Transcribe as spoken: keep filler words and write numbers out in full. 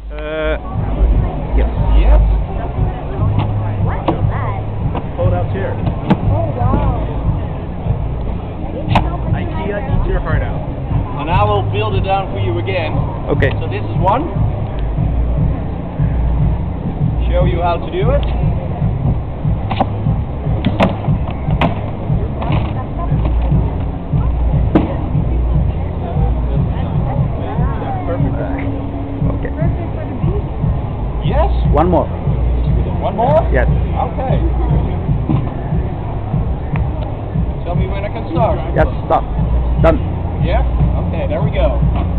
Uh, yes. Yes. What is that? Fold out chair. Oh wow. IKEA eats your heart out. And I will build it down for you again. Okay. So this is one. Show you how to do it. Perfect. Okay. Perfect for the beach. Yes. One more. One more? Yes. Okay. Tell me when I can start. Yes. Stop. Done. Yeah? Okay, there we go.